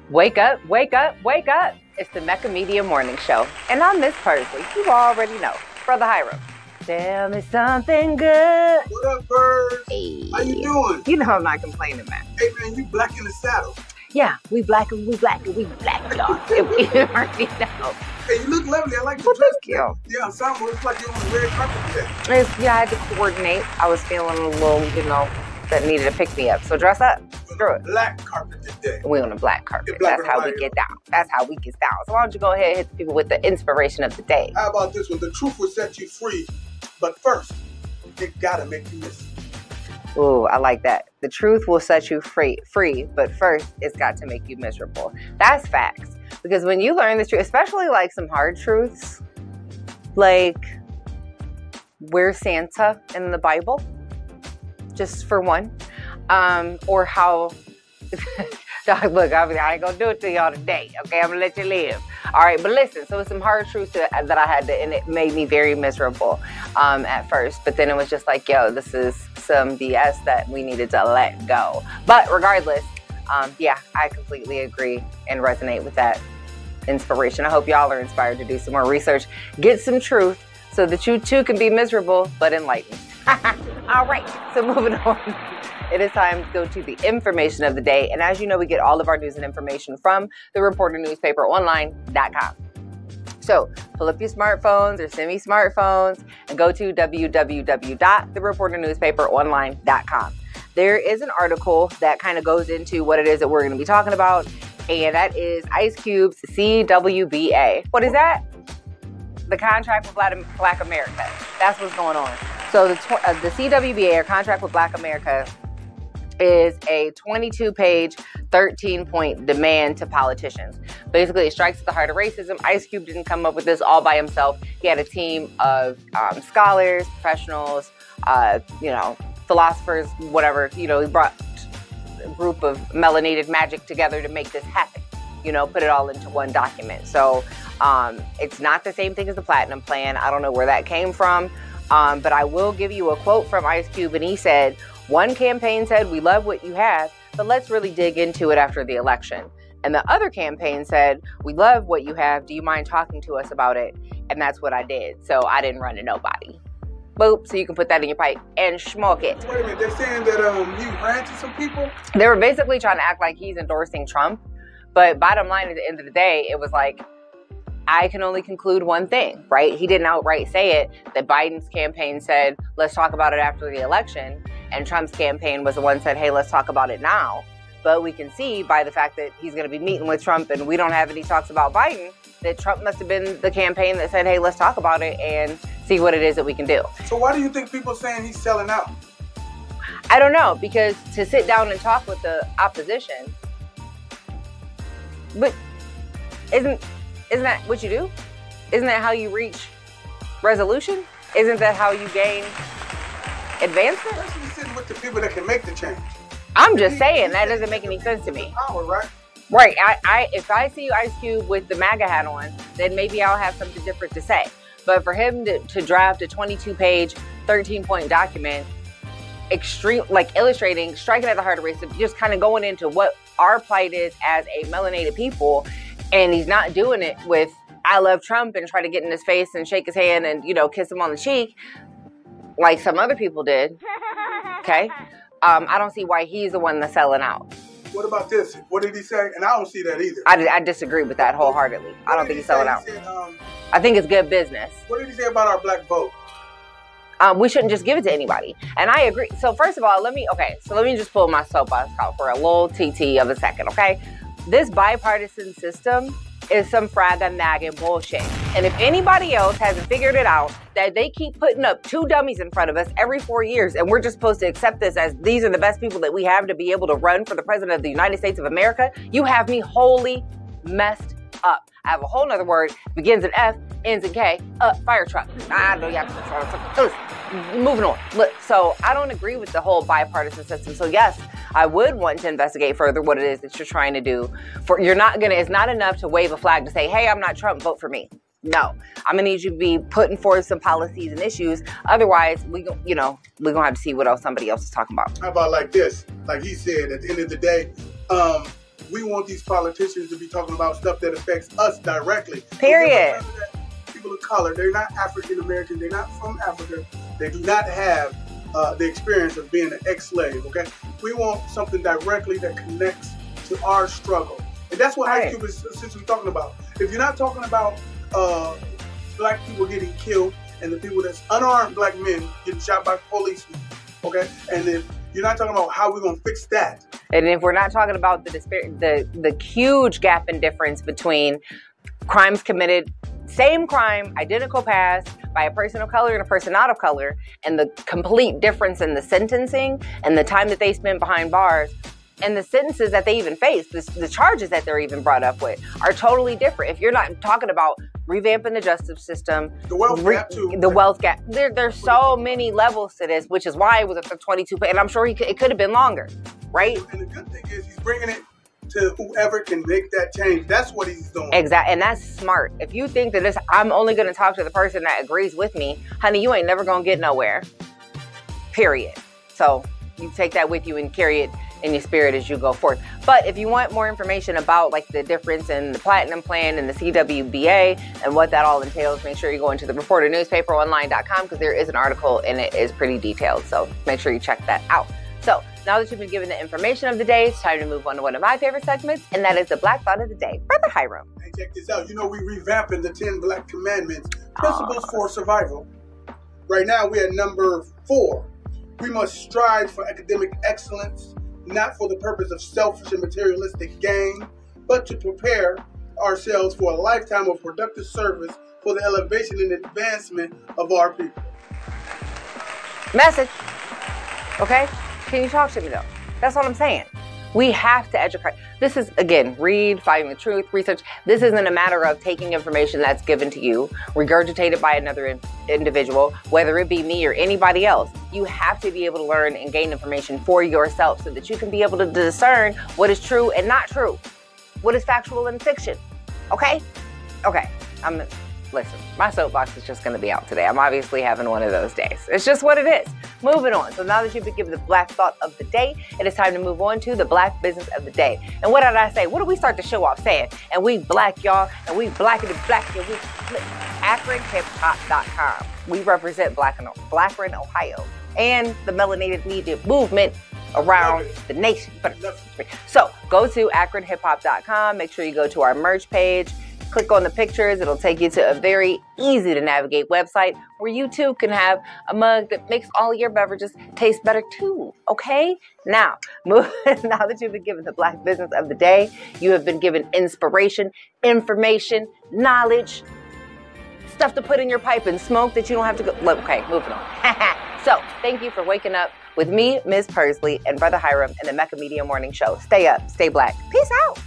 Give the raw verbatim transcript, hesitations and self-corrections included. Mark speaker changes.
Speaker 1: Wake up, wake up, wake up. It's the Mecca Media Morning Show. And on this Thursday, you already know, Brother Hiram, tell me something good.
Speaker 2: What up, birds?
Speaker 1: Hey.
Speaker 2: How you doing?
Speaker 1: You know I'm not complaining, man.
Speaker 2: Hey, man, you black in the saddle.
Speaker 1: Yeah, we black and we black and we black, y'all. We already know.
Speaker 2: Hey, you look lovely. I like your
Speaker 1: Well,
Speaker 2: dress.
Speaker 1: thank you.
Speaker 2: Yeah, ensemble. It's like you're on the red carpet today.
Speaker 1: It's, yeah, I had to coordinate. I was feeling a little, you know, that needed to pick me up. So dress up. Screw it.
Speaker 2: Black carpet today.
Speaker 1: We on a black carpet.
Speaker 2: Black
Speaker 1: That's how we
Speaker 2: white.
Speaker 1: get down. That's how we get down. So why don't you go ahead and hit the people with the inspiration of the day?
Speaker 2: How about this one? The truth will set you free, but first, it gotta make you listen.
Speaker 1: Ooh, I like that. The truth will set you free, free, but first it's got to make you miserable. That's facts. Because when you learn the truth, especially like some hard truths, like where's Santa in the Bible? Just for one. Um, or how, look, I ain't gonna do it to y'all today, okay? I'm gonna let you live. All right, but listen, so it's some hard truths that, that I had to, and it made me very miserable um, at first. But then it was just like, yo, this is some B S that we needed to let go. But regardless, um, yeah, I completely agree and resonate with that inspiration. I hope y'all are inspired to do some more research, get some truth so that you too can be miserable but enlightened. All right, so moving on. It is time to go to the information of the day. And as you know, we get all of our news and information from the reporter newspaper online dot com. So pull up your smartphones or semi-smartphones and go to w w w dot the reporter newspaper online dot com. There is an article that kind of goes into what it is that we're going to be talking about, and that is Ice Cube's C W B A. What is that? The contract with Black America. That's what's going on. So the, tw- uh, the C W B A, or Contract with Black America, is a twenty-two page, thirteen point demand to politicians. Basically, it strikes at the heart of racism. Ice Cube didn't come up with this all by himself. He had a team of um, scholars, professionals, uh, you know, philosophers, whatever. You know, he brought a group of melanated magic together to make this happen. You know, put it all into one document. So um, it's not the same thing as the Platinum Plan. I don't know where that came from, um, but I will give you a quote from Ice Cube, and he said, one campaign said, we love what you have, but let's really dig into it after the election. And the other campaign said, we love what you have. Do you mind talking to us about it? And that's what I did. So I didn't run to nobody. Boop. So you can put that in your pipe and smoke it.
Speaker 2: Wait a minute. They're saying that um you ran to some people?
Speaker 1: They were basically trying to act like he's endorsing Trump. But bottom line, at the end of the day, it was like, I can only conclude one thing, right? He didn't outright say it, that Biden's campaign said, let's talk about it after the election. And Trump's campaign was the one that said, hey, let's talk about it now. But we can see by the fact that he's going to be meeting with Trump and we don't have any talks about Biden, that Trump must have been the campaign that said, hey, let's talk about it and see what it is that we can do.
Speaker 2: So why do you think people are saying he's selling out?
Speaker 1: I don't know, because to sit down and talk with the opposition, but isn't isn't that what you do? Isn't that how you reach resolution? Isn't that how you gain advancement?
Speaker 2: Let's be sitting with the people that can make the change.
Speaker 1: I'm just saying, that doesn't make any sense to me.
Speaker 2: Power, right?
Speaker 1: Right. I, I if I see Ice Cube with the MAGA hat on, then maybe I'll have something different to say. But for him to, to draft a twenty-two page, thirteen point document, extreme, like illustrating, striking at the heart of racism, just kind of going into what our plight is as a melanated people, and he's not doing it with I love Trump and try to get in his face and shake his hand and, you know, kiss him on the cheek like some other people did. Okay. Um, I don't see why he's the one that's selling out.
Speaker 2: What about this? What did he say? And I don't see that either.
Speaker 1: I, I disagree with that wholeheartedly.
Speaker 2: What
Speaker 1: I don't
Speaker 2: did
Speaker 1: think
Speaker 2: he
Speaker 1: he's selling
Speaker 2: say?
Speaker 1: out.
Speaker 2: He said, um,
Speaker 1: I think it's good business.
Speaker 2: what did he say about our black vote?
Speaker 1: Um, we shouldn't just give it to anybody. And I agree. So first of all, let me, okay, so let me just pull my soapbox out for a little T T of a second, okay? This bipartisan system is some fraga nagging bullshit. And if anybody else hasn't figured it out, that they keep putting up two dummies in front of us every four years, and we're just supposed to accept this as these are the best people that we have to be able to run for the president of the United States of America, you have me wholly messed up. I have a whole nother word, begins in F, ends in K, uh, fire truck. I know you have to, listen, moving on. Look, so I don't agree with the whole bipartisan system. So yes, I would want to investigate further what it is that you're trying to do. For you're not gonna, it's not enough to wave a flag to say, hey, I'm not Trump, vote for me. No, I'm gonna need you to be putting forth some policies and issues. Otherwise, we, go, you know, we're gonna have to see what else somebody else is talking about.
Speaker 2: How about like this? Like he said, at the end of the day, um, we want these politicians to be talking about stuff that affects us directly.
Speaker 1: Period.
Speaker 2: People of color, they're not African American, they're not from Africa, they do not have uh, the experience of being an ex-slave, okay? We want something directly that connects to our struggle. And that's what
Speaker 1: Right.
Speaker 2: Ice Cube is essentially talking about. If you're not talking about uh, black people getting killed and the people that's unarmed black men getting shot by policemen, okay? And if you're not talking about how we're going to fix that.
Speaker 1: And if we're not talking about the disparity, the the huge gap in difference between crimes committed, same crime, identical past, by a person of color and a person not of color, and the complete difference in the sentencing and the time that they spend behind bars, and the sentences that they even face, the, the charges that they're even brought up with, are totally different. If you're not talking about revamping the justice system,
Speaker 2: The wealth
Speaker 1: re-
Speaker 2: gap, too.
Speaker 1: the wealth gap, there, there's so many levels to this, which is why it was a twenty-two, and I'm sure he could, it could have been longer, right?
Speaker 2: And the good thing is he's bringing it to whoever can make that change. That's what he's doing.
Speaker 1: Exactly, and that's smart. If you think that this, I'm only going to talk to the person that agrees with me, honey, you ain't never going to get nowhere. Period. So you take that with you and carry it in your spirit as you go forth. But if you want more information about like the difference in the Platinum Plan and the C W B A and what that all entails, make sure you go into the reporter newspaper online dot com because there is an article and it is pretty detailed. So make sure you check that out. So now that you've been given the information of the day, it's time to move on to one of my favorite segments, and that is the Black Thought of the Day. Brother Hiram.
Speaker 2: Hey, check this out. You know, we revamping the ten Black Commandments, Principles
Speaker 1: Aww.
Speaker 2: for Survival. Right now, we're at number four. We must strive for academic excellence, not for the purpose of selfish and materialistic gain, but to prepare ourselves for a lifetime of productive service for the elevation and advancement of our people.
Speaker 1: Message. Okay? Can you talk to me though? That's what I'm saying. We have to educate. This is, again, read, finding the truth, research. This isn't a matter of taking information that's given to you, regurgitated by another in- individual, whether it be me or anybody else. You have to be able to learn and gain information for yourself so that you can be able to discern what is true and not true, what is factual and fiction. Okay? Okay. I'm, listen, my soapbox is just going to be out today. I'm obviously having one of those days. It's just what it is. Moving on. So now that you've been given the Black Thought of the Day, it is time to move on to the Black Business of the Day. And what did I say? What did we start the show off saying? And we black, y'all, and we blackity black, and we Akron Hip Hop dot com. We represent Black and Blackron, Ohio, and the melanated media movement around the nation. So go to Akron Hip Hop dot com. Make sure you go to our merch page. Click on the pictures. It'll take you to a very easy to navigate website where you too can have a mug that makes all your beverages taste better too. Okay? Now, move, now that you've been given the Black Business of the Day, you have been given inspiration, information, knowledge, stuff to put in your pipe and smoke that you don't have to go. Okay, moving on. So, thank you for waking up with me, Miz Pursley, and Brother Hiram in the Mecca Media Morning Show. Stay up, stay black. Peace out.